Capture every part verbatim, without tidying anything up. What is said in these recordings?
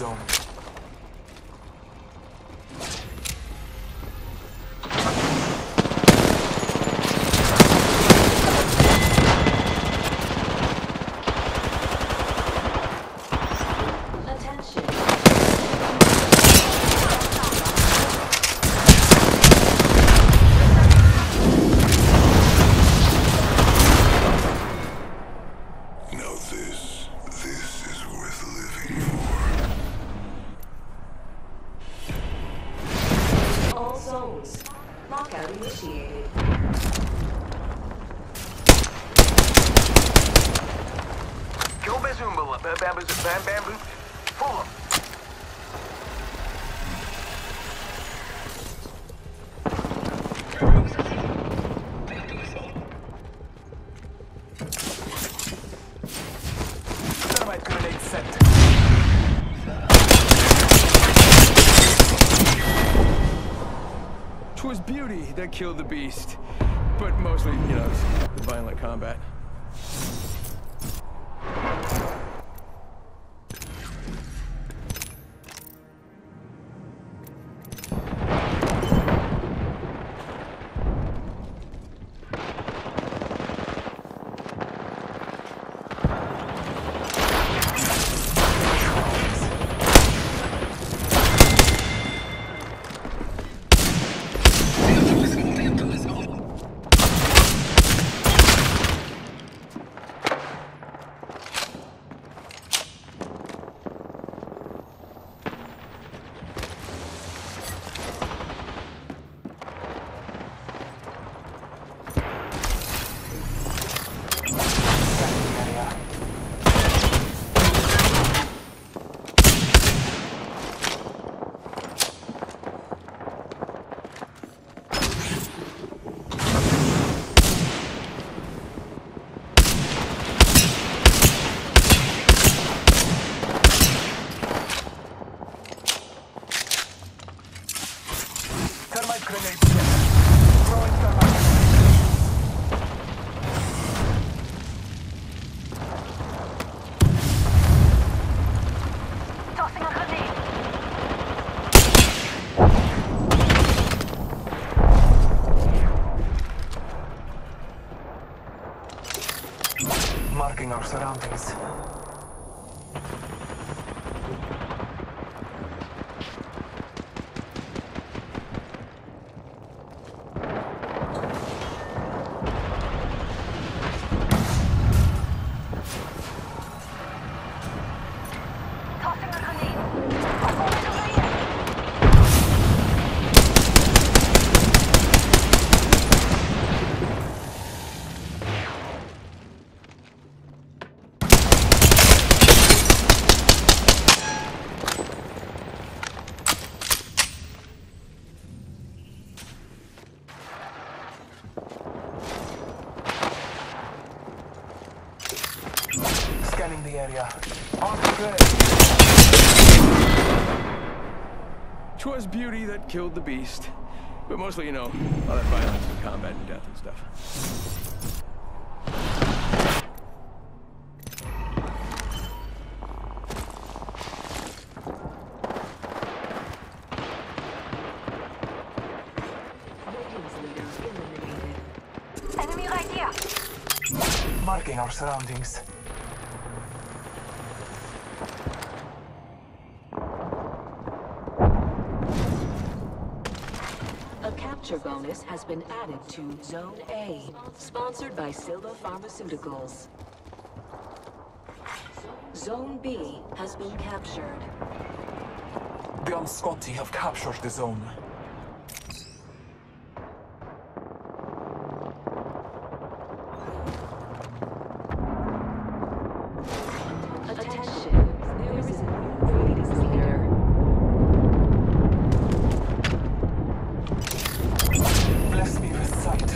zone. Lockout initiated. Kill Bazoomba, bamboo, bam, bamboo, pull him. Thermite grenade sent. Twas beauty that killed the beast, but mostly, you know, the violent combat. Thermite grenade set. Throwing thermite. Tossing a grenade. Marking our surroundings. Tossing a grenade. Tossing a grenade. Scanning the area. On the grenade. Twas beauty that killed the beast, but mostly, you know, all that violence and combat and death and stuff. Enemy right here. Marking our surroundings. A capture bonus has been added to Zone A, sponsored by Silva Pharmaceuticals. Zone B has been captured. The Unscotti have captured the zone. Attention, there is a new raiding leader. Bless me with sight.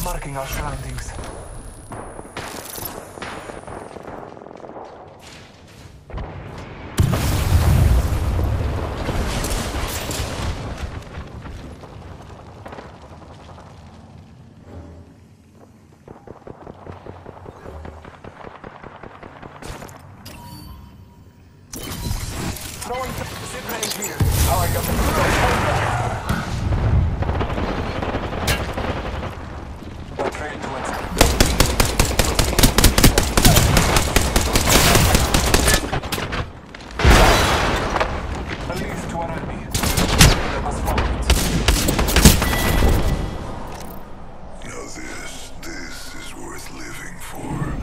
Marking our surroundings. Throwing zip range here. Powering up the The train towards at least to our enemy. They must follow it. Now this, this is worth living for.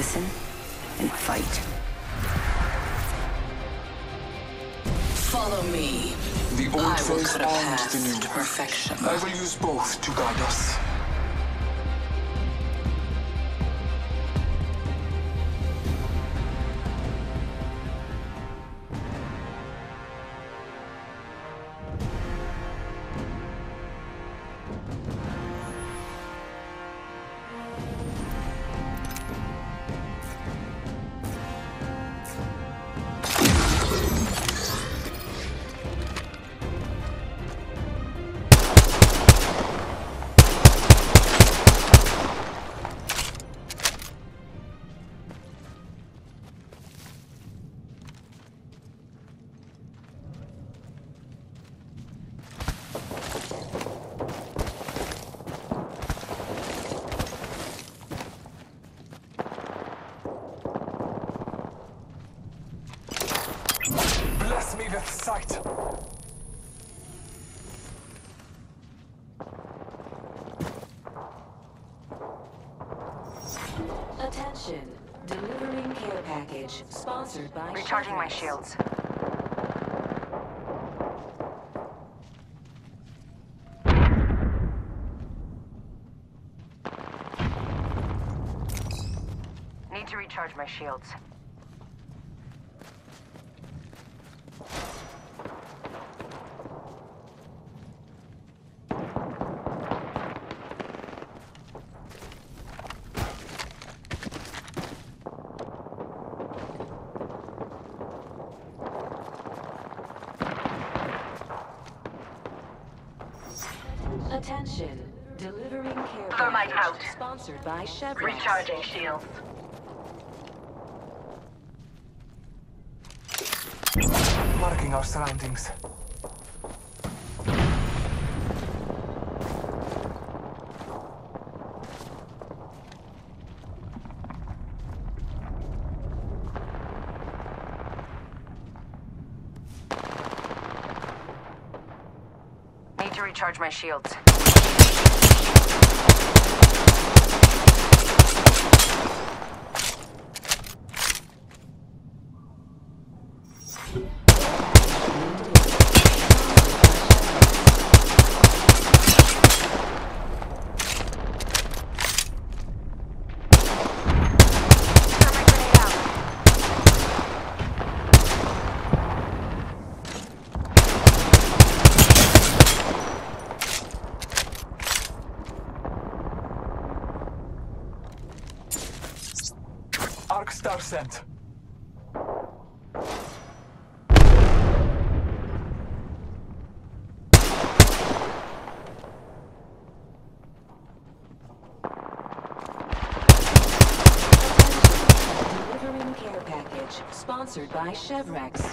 listen and fight. Follow me. The old I will phase cut a and path the new to one. perfection. I will use both to guide us. Bless me with sight. Attention. Delivering care package. Sponsored by Recharging my Chevrex. shields. Need to recharge my shields. Attention. Delivering care Thermite package. out. Sponsored by Chevrex. Recharging shields. Marking our surroundings. Need to recharge my shields. Arc Star sent. Delivering care package. Sponsored by Chevrex.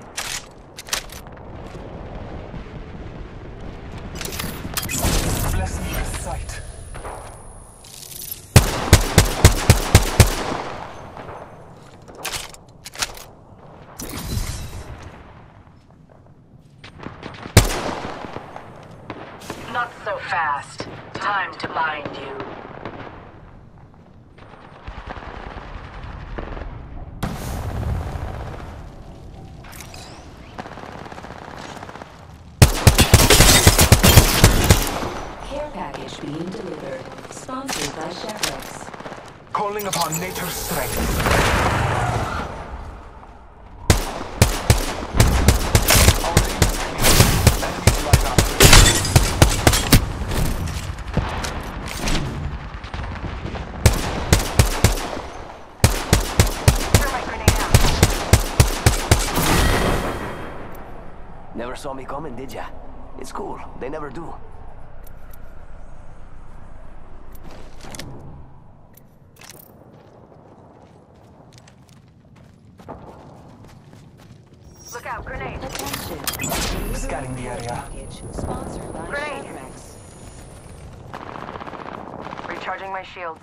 Bless me with sight. Not so fast. Time to bind you. Care package being delivered. Sponsored by Chevrex. Calling upon nature's strength. Our aim is clear. Enemies line up. Thermite grenade out. Never saw me coming, did ya? It's cool. They never do. Look out, grenade. Attention. Scanning the area. Package. Sponsored by Grenade. Chevrex. Recharging my shields.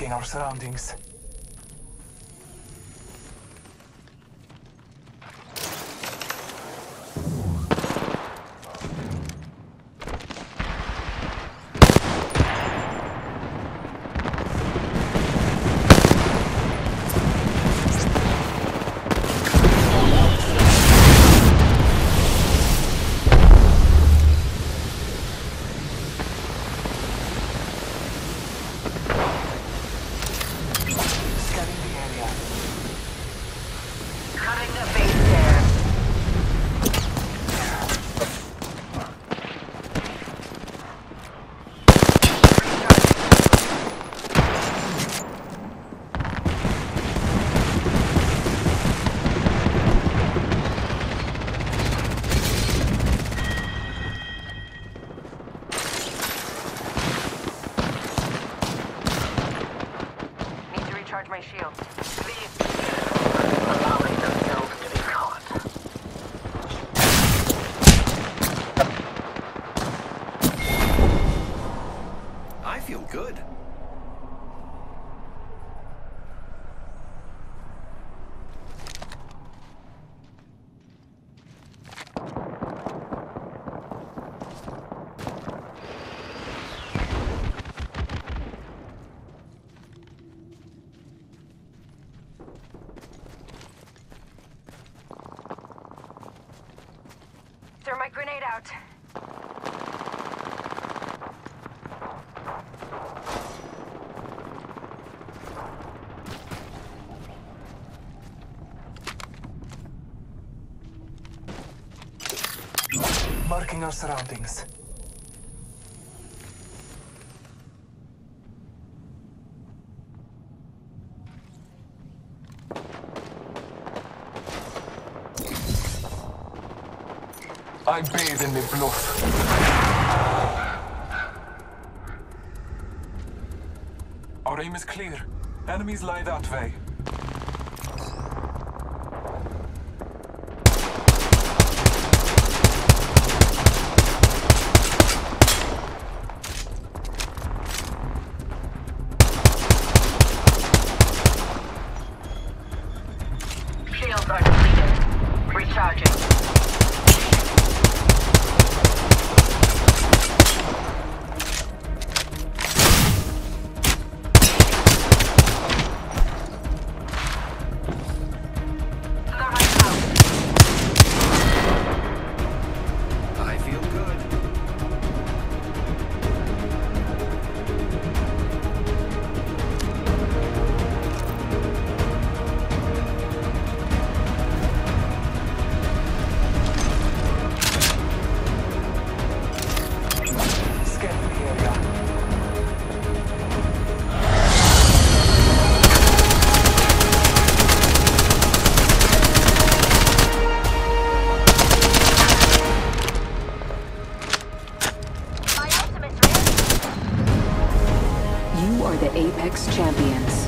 Marking our surroundings. My shield. These allowing themselves to be caught. I feel good. Throw my grenade out. Marking our surroundings. I bathe in the blood. Our aim is clear. Enemies lie that way. Shields are depleted. Recharging. You are the Apex Champions.